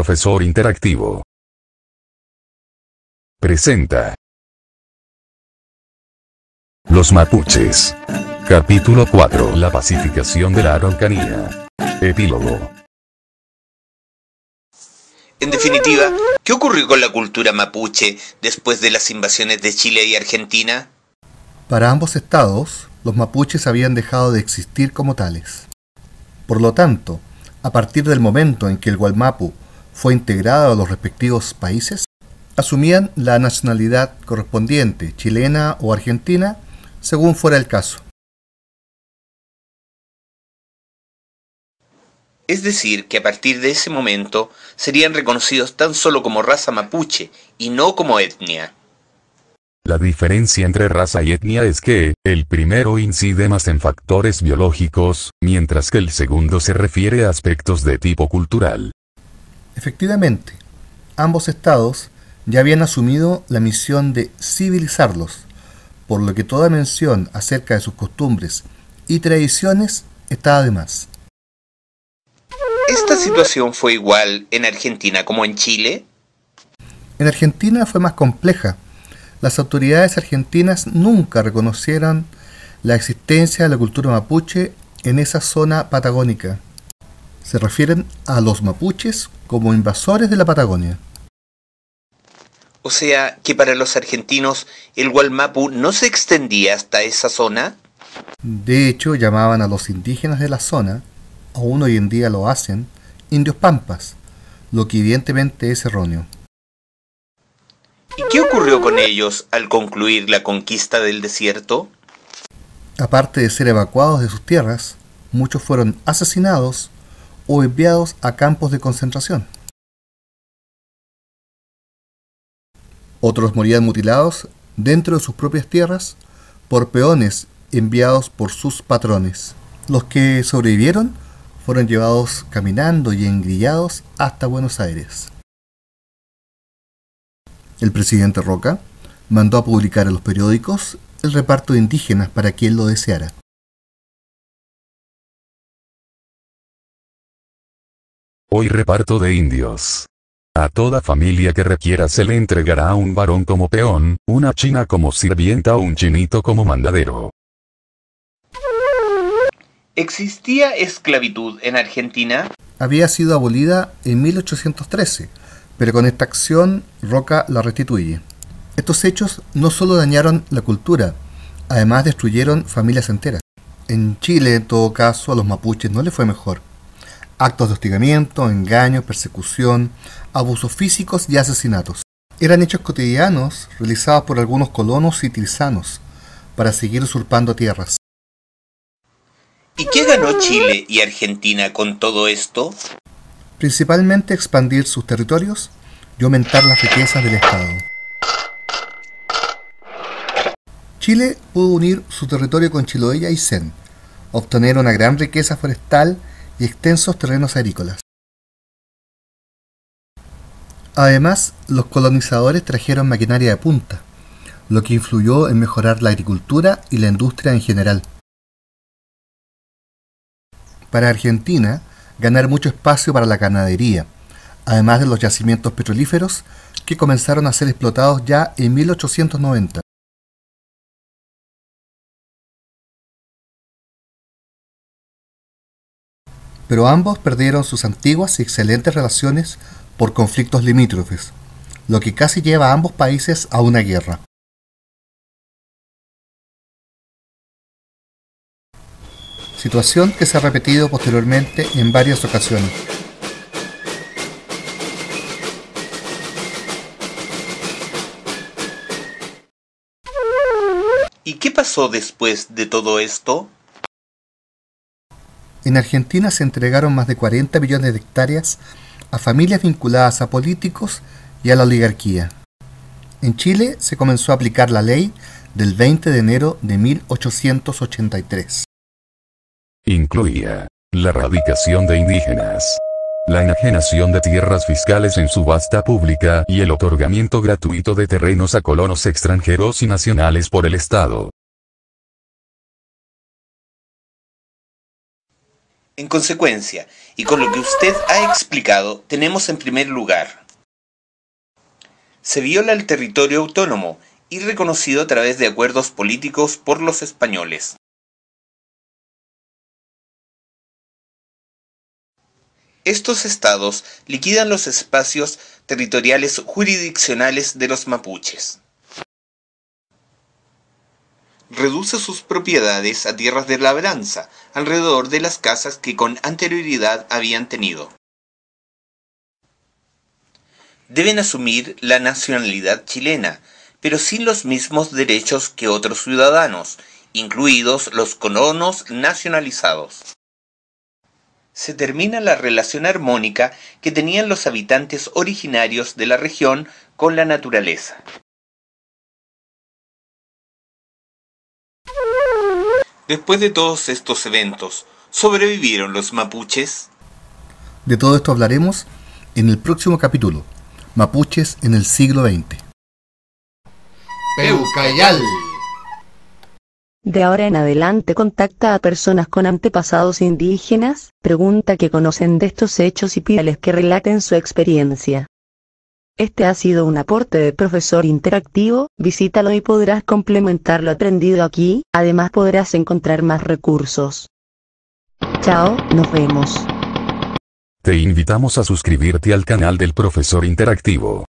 profesor interactivo. Presenta Los mapuches. Capítulo 4. La pacificación de la Araucanía. Epílogo. En definitiva, ¿qué ocurrió con la cultura mapuche después de las invasiones de Chile y Argentina? Para ambos estados, los mapuches habían dejado de existir como tales. Por lo tanto, a partir del momento en que el Wallmapu fue integrado a los respectivos países, asumían la nacionalidad correspondiente, chilena o argentina, según fuera el caso. Es decir, que a partir de ese momento serían reconocidos tan solo como raza mapuche y no como etnia. La diferencia entre raza y etnia es que, el primero incide más en factores biológicos, mientras que el segundo se refiere a aspectos de tipo cultural. Efectivamente, ambos estados ya habían asumido la misión de civilizarlos, por lo que toda mención acerca de sus costumbres y tradiciones estaba de más. ¿Esta situación fue igual en Argentina como en Chile? En Argentina fue más compleja. Las autoridades argentinas nunca reconocieron la existencia de la cultura mapuche en esa zona patagónica. Se refieren a los mapuches como invasores de la Patagonia. O sea, que para los argentinos el Wallmapu no se extendía hasta esa zona. De hecho, llamaban a los indígenas de la zona, aún hoy en día lo hacen, indios pampas, lo que evidentemente es erróneo. ¿Y qué ocurrió con ellos al concluir la conquista del desierto? Aparte de ser evacuados de sus tierras, muchos fueron asesinados o enviados a campos de concentración. Otros morían mutilados dentro de sus propias tierras por peones enviados por sus patrones. Los que sobrevivieron fueron llevados caminando y engrillados hasta Buenos Aires. El presidente Roca mandó a publicar en los periódicos el reparto de indígenas para quien lo deseara. Hoy reparto de indios. A toda familia que requiera se le entregará un varón como peón, una china como sirvienta o un chinito como mandadero. ¿Existía esclavitud en Argentina? Había sido abolida en 1813, pero con esta acción Roca la restituye. Estos hechos no solo dañaron la cultura, además destruyeron familias enteras. En Chile, en todo caso, a los mapuches no les fue mejor. Actos de hostigamiento, engaños, persecución, abusos físicos y asesinatos. Eran hechos cotidianos realizados por algunos colonos y trisanos para seguir usurpando tierras. ¿Y qué ganó Chile y Argentina con todo esto? Principalmente expandir sus territorios y aumentar las riquezas del Estado. Chile pudo unir su territorio con Chiloé y Aysén, obtener una gran riqueza forestal y extensos terrenos agrícolas. Además, los colonizadores trajeron maquinaria de punta, lo que influyó en mejorar la agricultura y la industria en general. Para Argentina, ganar mucho espacio para la ganadería, además de los yacimientos petrolíferos que comenzaron a ser explotados ya en 1890. Pero ambos perdieron sus antiguas y excelentes relaciones por conflictos limítrofes, lo que casi lleva a ambos países a una guerra. Situación que se ha repetido posteriormente en varias ocasiones. ¿Y qué pasó después de todo esto? En Argentina se entregaron más de 40 millones de hectáreas a familias vinculadas a políticos y a la oligarquía. En Chile se comenzó a aplicar la ley del 20 de enero de 1883. Incluía la erradicación de indígenas, la enajenación de tierras fiscales en subasta pública y el otorgamiento gratuito de terrenos a colonos extranjeros y nacionales por el Estado. En consecuencia, y con lo que usted ha explicado, tenemos en primer lugar: se viola el territorio autónomo y reconocido a través de acuerdos políticos por los españoles. Estos estados liquidan los espacios territoriales jurisdiccionales de los mapuches. Reduce sus propiedades a tierras de labranza, alrededor de las casas que con anterioridad habían tenido. Deben asumir la nacionalidad chilena, pero sin los mismos derechos que otros ciudadanos, incluidos los colonos nacionalizados. Se termina la relación armónica que tenían los habitantes originarios de la región con la naturaleza. Después de todos estos eventos, ¿sobrevivieron los mapuches? De todo esto hablaremos en el próximo capítulo, Mapuches en el siglo XX. Peucayal. De ahora en adelante contacta a personas con antepasados indígenas, pregunta qué conocen de estos hechos y pídeles que relaten su experiencia. Este ha sido un aporte de Profesor Interactivo, visítalo y podrás complementar lo aprendido aquí, además podrás encontrar más recursos. Chao, nos vemos. Te invitamos a suscribirte al canal del Profesor Interactivo.